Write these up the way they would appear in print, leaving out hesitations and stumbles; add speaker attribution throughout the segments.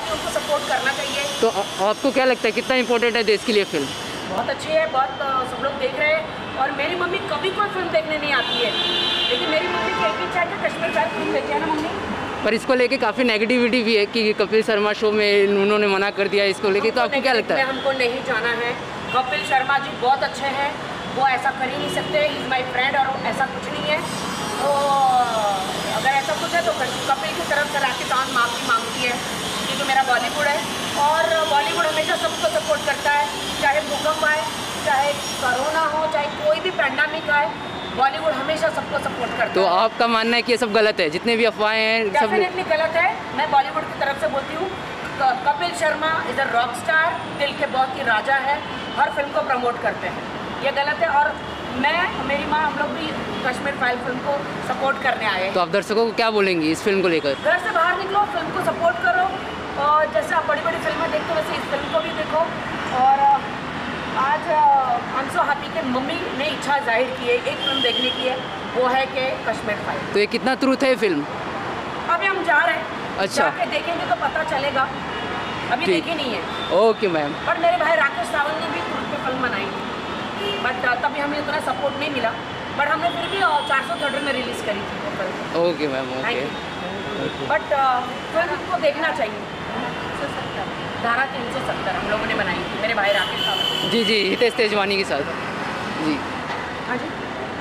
Speaker 1: बाकी उनको सपोर्ट करना चाहिए।
Speaker 2: तो आपको क्या लगता है कितना इम्पोर्टेंट है देश के लिए फिल्म?
Speaker 1: बहुत अच्छी है, बहुत सब लोग देख रहे हैं। और मेरी मम्मी कभी कोई फिल्म देखने नहीं आती है, लेकिन मेरी मम्मी की एक इच्छा है कि कश्मीर फाइल फिल्म देखे, है ना मम्मी?
Speaker 2: पर इसको लेके काफ़ी नेगेटिविटी भी है कि कपिल शर्मा शो में उन्होंने मना कर दिया इसको लेके, तो आपको क्या लगता है?
Speaker 1: हमको नहीं जाना है। कपिल शर्मा जी बहुत अच्छे हैं, वो ऐसा कर ही नहीं सकते, इज़ माई फ्रेंड, और ऐसा कुछ नहीं है। तो अगर ऐसा कुछ है तो कपिल की तरफ से राखी सावंत माफ़ी मांगती है, क्योंकि मेरा बॉलीवुड है और बॉलीवुड हमेशा सबको सपोर्ट करता है, चाहे भूकंप आए, चाहे कोरोना हो, चाहे कोई भी पैंडेमिक आए, बॉलीवुड हमेशा सबको सपोर्ट करता है।
Speaker 2: तो आपका मानना है कि ये सब गलत है, जितने भी अफवाहें हैं सब?
Speaker 1: डेफिनेटली गलत है। मैं बॉलीवुड की तरफ से बोलती हूँ, Kapil Sharma is a rock star, दिल के बहुत ही राजा है, हर फिल्म को प्रमोट करते हैं, ये गलत है। और मैं, मेरी माँ, हम लोग भी कश्मीर फाइल फिल्म को सपोर्ट करने आए हैं।
Speaker 2: तो आप दर्शकों को क्या बोलेंगी इस फिल्म को लेकर?
Speaker 1: घर से बाहर निकलो, फिल्म को सपोर्ट करो, और जैसे आप बड़ी बड़ी फिल्में देखते हो वैसे इस फिल्म को भी देखो। और आज आई एम सो हैप्पी कि मम्मी ने इच्छा जाहिर की है एक फिल्म देखने की है, वो है कि कश्मीर फाइल।
Speaker 2: तो ये कितना ट्रूथ है फिल्म?
Speaker 1: अभी हम जा रहे हैं,
Speaker 2: अच्छा,
Speaker 1: जाके देखेंगे तो पता चलेगा, अभी देखी नहीं है।
Speaker 2: Okay ma'am.
Speaker 1: और मेरे भाई राकेश सावंत ने भी ट्रूथ पे फिल्म बनाई थी, बट तभी हमें उतना सपोर्ट नहीं मिला, बट हमने फिर भी 400 में रिलीज़ करी थी वो फिल्म।
Speaker 2: Okay ma'am, okay.
Speaker 1: But film को देखना चाहिए। धारा 370 हम लोगों ने बनाई थी, मेरे भाई राकेश सावंत।
Speaker 2: जी जी, हितेश तेजवानी के साथ। जी
Speaker 1: हाँ जी।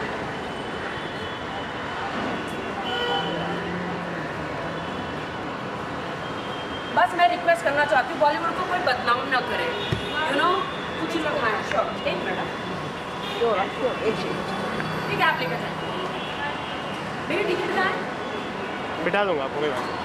Speaker 1: बस मैं रिक्वेस्ट करना चाहती हूँ, बॉलीवुड को कोई बदनाम ना करे, यू नो। कुछ ही लोग हैं, श्योर, एक मिनट, ठीक है, आप लेकर जाए। मेरी टिकट कहाँ है?
Speaker 3: बिठा दूंगा आपको, कोई बात।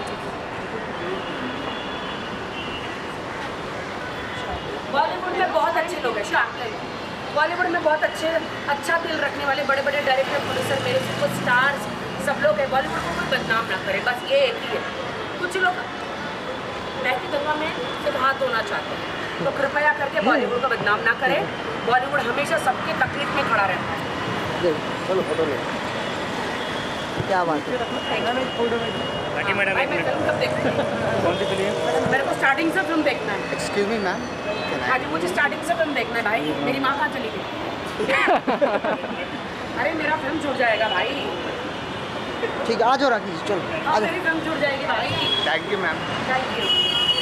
Speaker 1: बॉलीवुड में बहुत अच्छे लोग हैं, बॉलीवुड में बहुत अच्छा दिल रखने वाले बड़े बड़े डायरेक्टर, प्रोड्यूसर, मेरे सुपर स्टार्स सब लोग हैं। बॉलीवुड को कोई बदनाम ना करे, बस ये एक ही है। कुछ लोग बहती गंगा में सिर्फ हाथ धोना चाहते हैं, तो कृपया करके बॉलीवुड को बदनाम ना करें। बॉलीवुड हमेशा सबकी तकलीफ में खड़ा रहता है।
Speaker 3: चलो फोटो ले।
Speaker 2: क्या बात है?
Speaker 3: राखी मैडम,
Speaker 1: भाई मैं फिल्म कब देखूँ?
Speaker 3: कौन सी फिल्म?
Speaker 1: मेरे को स्टार्टिंग से फिल्म देखना है।
Speaker 2: एक्सक्यूज मी मैम,
Speaker 1: हाँ जी, मुझे स्टार्टिंग से फिल्म देखना है भाई। मेरी माँ कहाँ चली गई? अरे मेरा फिल्म छूट जाएगा भाई।
Speaker 2: ठीक है, आ जाओ राखी जी, चलो
Speaker 1: हाँ, मेरी फिल्म छूट जाएगी भाई।
Speaker 3: Thank you ma'am.
Speaker 1: Thank you.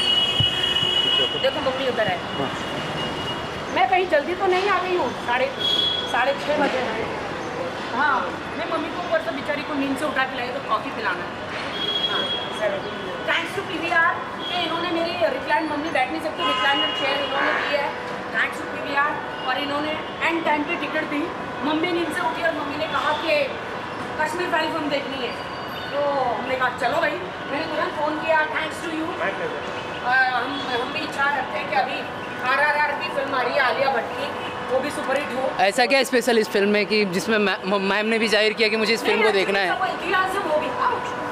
Speaker 1: देखो मम्मी उधर है। मैं कहीं जल्दी तो नहीं आ गई हूँ, 6:30 बजे है। हाँ, मैं मम्मी को ऊपर से बेचारी को नींद से उठा के लाई तो कॉफ़ी पिलाना है। हाँ सर, थैंक्स टू PVR कि इन्होंने मेरी रिक्लाइन, मम्मी बैठ नहीं सकती, रिक्लाइनर चेयर इन्होंने दी है। थैंक्स टू PVR, और इन्होंने एंड टाइम पे टिकट दी। मम्मी नींद से उठी और मम्मी ने कहा कि कश्मीर फाइल फिल्म देखनी है, तो हमने कहा चलो भाई। मैंने तुरंत फ़ोन किया, थैंक्स टू यू। हम भी इच्छा रखते हैं कि अभी RRR की फिल्म आ रही है आलिया भट्ट की, वो भी सुपरहिट हो।
Speaker 2: ऐसा क्या स्पेशल इस फिल्म में कि जिसमें मैम ने भी जाहिर किया कि मुझे इस फिल्म को देखना है?
Speaker 1: वो इंथियाज़म हो गया,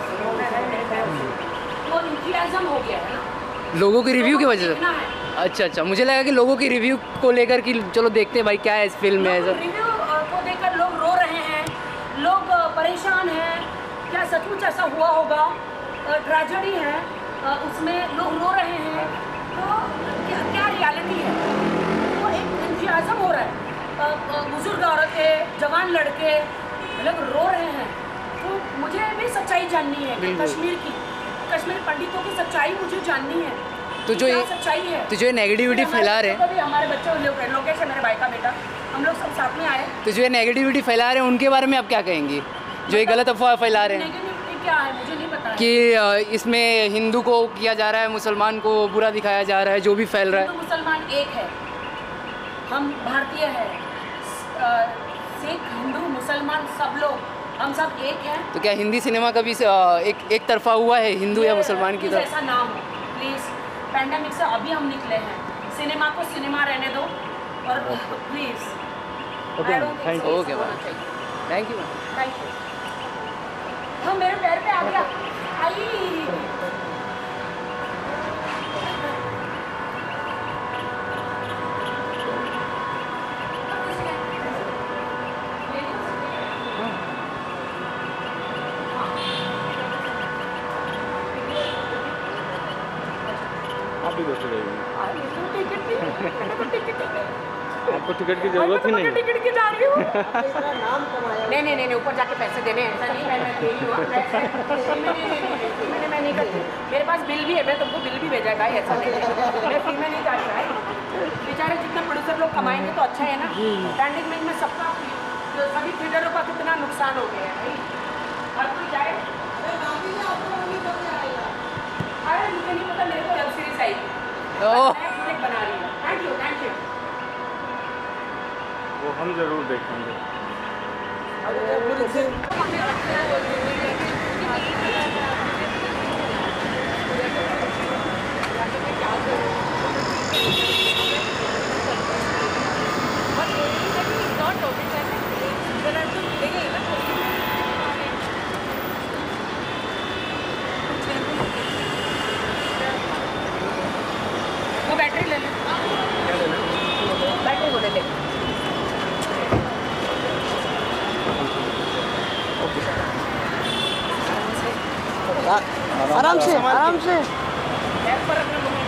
Speaker 1: वो इंथियाज़म हो गया है ना
Speaker 2: लोगों की रिव्यू की वजह से?
Speaker 1: देखना है।
Speaker 2: अच्छा, मुझे लगा कि लोगों की रिव्यू को लेकर कि चलो देखते हैं भाई क्या है इस फिल्म में। ऐसा
Speaker 1: रिव्यू को देखकर लोग रो रहे हैं, लोग परेशान हैं, क्या सचमुच ऐसा हुआ होगा? ट्रेजेडी है, उसमें लोग रो रहे हैं, तो क्या रियलिटी है? वो एक इंथियाज़म हो रहा है, बुजुर्ग औरतें, जवान लड़के लोग रो रहे हैं। तो मुझे भी सच्चाई जाननी है कि कश्मीर पंडितों की सच्चाई मुझे जाननी है।
Speaker 2: तो जो ये
Speaker 1: सच्चाई है,
Speaker 2: तो जो ये नेगेटिविटी फैला रहे हैं,
Speaker 1: हमारे बच्चे लोकेश है, मेरे भाई का बेटा, हम लोग सब साथ में आए।
Speaker 2: तो जो ये नेगेटिविटी फैला रहे हैं उनके बारे में आप क्या कहेंगी, जो ये गलत अफवाह फैला रहे हैं
Speaker 1: नेगेटिविटी क्या है मुझे नहीं पता
Speaker 2: कि इसमें हिंदू को किया जा रहा है, मुसलमान को बुरा दिखाया जा रहा है, जो भी फैल रहा है?
Speaker 1: हिंदू मुसलमान एक है, हम भारतीय हैं, सिख हिंदू मुसलमान सब लोग, हम सब एक हैं।
Speaker 2: तो क्या हिंदी सिनेमा कभी एक तरफा हुआ है हिंदू या मुसलमान की तरफ?
Speaker 1: ऐसा ना हो प्लीज़। पैंडेमिक से अभी हम निकले हैं, सिनेमा को सिनेमा रहने दो, और please.
Speaker 2: Okay ma'am, thank you.
Speaker 1: हाँ, मेरे पैर पे आ गया। आई
Speaker 3: कॉस्टली कॉस्ट हो जाएगी।
Speaker 1: अरे तो टिकट नहीं, मैंने तो टिकट नहीं ली।
Speaker 3: आपको टिकट की
Speaker 1: मैं
Speaker 3: जरूरत ही
Speaker 1: तो
Speaker 3: नहीं है।
Speaker 1: टिकट की जा रही हूँ। नहीं, ऊपर जाके पैसे देने हैं, ऐसा नहीं मैं दे रही हूँ। मैं नहीं करती। मेरे पास बिल भी है, मैं तुमको बिल भी भेजा भाई, ऐसा नहीं है। मैं फ्री में नहीं जा रही भाई। बेचारे जितने प्रोड्यूसर लोग कमाएंगे तो अच्छा है ना। पैंडेमिक में सबका सभी थिएटरों का कितना नुकसान हो गया है भाई। हर कोई जाए। अरे मुझे नहीं पता, मेरे को वेब सीरीज आई।
Speaker 2: ओह।
Speaker 1: मैं बना रही हूँ। Thank you.
Speaker 3: वो हम जरूर देखेंगे।
Speaker 1: वो बैटरी ले ले। बैटरी को ले ले।
Speaker 4: आराम से
Speaker 1: बैग पर रखना मम्मी।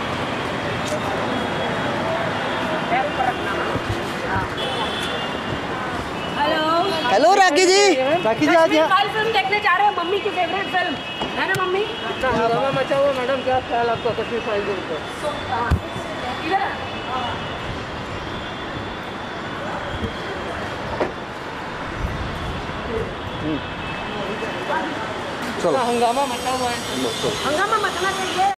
Speaker 1: बैग पर रखना। हाँ। हेलो।
Speaker 4: हेलो राखी जी आज
Speaker 1: कल फिल्म देखने जा रहे हैं, मम्मी की फेवरेट फिल्म है ना मम्मी?
Speaker 2: हंगामा मचा हुआ मैडम, क्या ख्याल आपका कश्मीर फाइल के ऊपर?
Speaker 1: इधर
Speaker 4: चलो
Speaker 2: हंगामा मचा हुआ है।
Speaker 1: हंगामा मचना चाहिए।